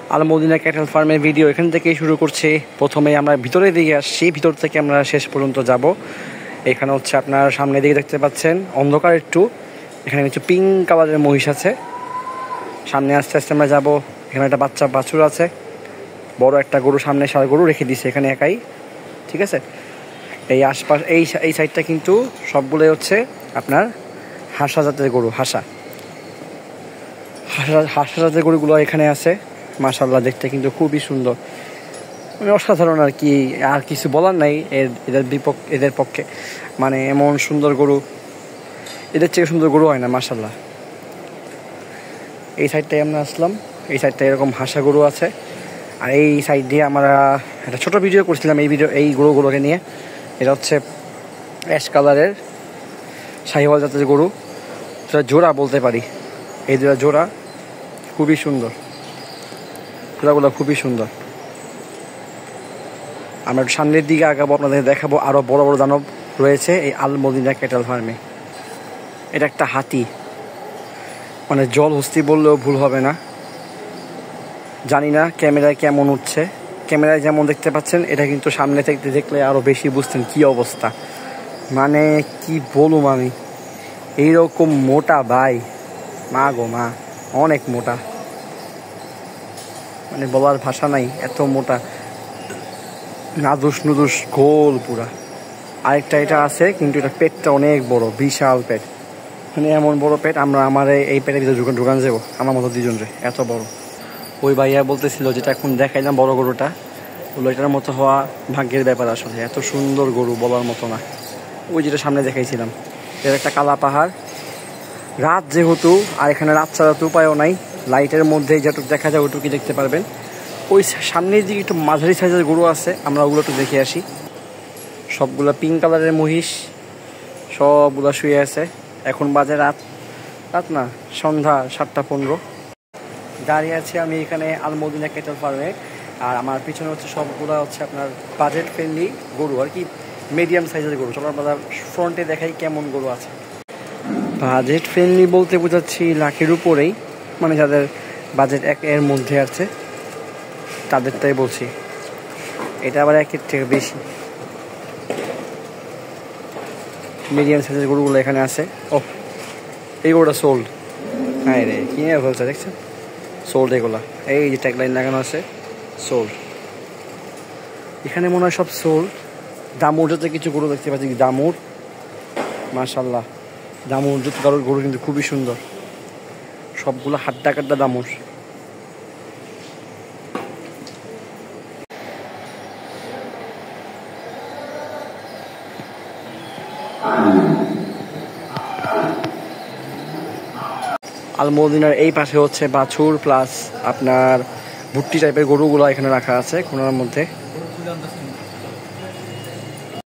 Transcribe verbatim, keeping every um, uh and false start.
আল Madina cattle ফার্মের video এখান থেকেই শুরু করছি। প্রথমে আমরা ভিতরের দিকে আসছি, ভিতর থেকে আমরা শেষ পর্যন্ত যাব। এখানে হচ্ছে আপনার সামনের দিকে দেখতে পাচ্ছেন অন্ধকার একটু, এখানে কিছু পিঙ্ক কালারের মহিষ আছে। সামনে আস্তে আস্তে আমরা যাবো। এখানে একটা বাচ্চা বাছুর আছে, বড় একটা গরু, সামনে ষাঁড় গরু রেখে দিছে এখানে একাই, ঠিক আছে। এই আশপাশ এই এই সাইডটা কিন্তু সবগুলোই হচ্ছে আপনার হাসা জাতের গরু, হাসা হাসা হাসা জাতের গরুগুলো এখানে আছে। মাশাআল্লাহ, দেখতে কিন্তু খুবই সুন্দর, মানে অসাধারণ আর কি, আর কিছু বলার নাই এর এদের বিপক্ষ এদের পক্ষে। মানে এমন সুন্দর গরু, এদের থেকে সুন্দর গরু হয় না, মাশাআল্লাহ। এই সাইডটায় আমরা আসলাম, এই সাইডটায় এরকম হাসা গরু আছে। আর এই সাইড দিয়ে আমরা একটা ছোটো ভিডিও করছিলাম এই ভিডিও এই গরুগুলোকে নিয়ে। এটা হচ্ছে অ্যাশ কালারের শাহিওয়াল জাতের গরু, সেটা জোড়া বলতে পারি। এই দুটা জোড়া খুবই সুন্দর, জোড়াগুলো খুবই সুন্দর। আমরা সামনের দিকে আগাবো, আপনাদের দেখাবো আরও বড় বড় দানব রয়েছে এই আল মদিনা ক্যাটেল ফার্মে। এটা একটা হাতি, মানে জল হস্তি বললেও ভুল হবে না। জানি না ক্যামেরায় কেমন উঠছে, ক্যামেরায় যেমন দেখতে পাচ্ছেন এটা কিন্তু সামনে থেকে দেখলে আরও বেশি বুঝতেন কী অবস্থা। মানে কি বলুম আমি, এইরকম মোটা ভাই, মা গো মা, অনেক মোটা, মানে বলার ভাষা নাই, এত মোটা, নাদুস নুদুস গোল পুরা। আরেকটা এটা আছে কিন্তু এটা পেটটা অনেক বড়, বিশাল পেট, মানে এমন বড় পেট আমরা আমার এই পেটের ভিতরে ঢুকান ঢুকান যাবো আমার মতো দুজন রে, এত বড়। ওই ভাইয়া বলতেছিল যেটা এখন দেখাইলাম বড় গরুটা, ওগুলো এটার মতো হওয়া ভাগ্যের ব্যাপার আসলে, এত সুন্দর গরু বলার মতো না। ওই যেটা সামনে দেখাইছিলাম এর একটা কালা পাহাড়, রাত যেহেতু, আর এখানে রাত ছাড়া তো উপায়ও নাই, লাইটের মধ্যে যেটুকু দেখা যায় ওইটুকুই দেখতে পারবেন। ওই সামনের দিকে একটু মাঝারি সাইজের গরু আছে, আমরা ওগুলো একটু দেখে আসি। সবগুলো পিঙ্ক কালারের মহিষ, সবগুলো শুয়ে আছে। এখন বাজে রাত, রাত না সন্ধ্যা সাতটা পনেরো। দাঁড়িয়ে আছি আমি এখানে আল মদিনা ক্যাটেল ফার্মে, আর আমার পিছনে হচ্ছে সবগুলো হচ্ছে আপনার বাজেট ফ্রেন্ডলি গরু আর কি, মিডিয়াম সাইজের গরু। চলো আমরা ফ্রন্টে দেখাই কেমন গরু আছে। বাজেট ফ্রেন্ডলি বলতে বোঝাচ্ছি লাখের উপরেই, মানে যাদের বাজেট এক এর মধ্যে আছে তাদেরটাই বলছি। এটা আবার একের থেকে বেশি, মিডিয়াম সাইজের গরুগুলো এখানে আছে। ও, এই গরুটা সোল্ড, হ্যাঁ রে কিনে ফেলছে দেখছেন, সোল্ড এগুলা। এই যে ট্যাগলাইন লাগানো আছে সোল্ড, এখানে মনে হয় সব সোল্ড। দামুর যাতে কিছু গরু দেখতে পাচ্ছি, দামুর, মাশাল্লাহ, দামুর যত গরুর গরু কিন্তু খুবই সুন্দর, সবগুলো হাড্ডা কাড্ডা দামুর। আল মদিনার এই পাশে হচ্ছে বাছুর প্লাস আপনার ভুট্টি টাইপের গরুগুলো এখানে রাখা আছে কোনার মধ্যে।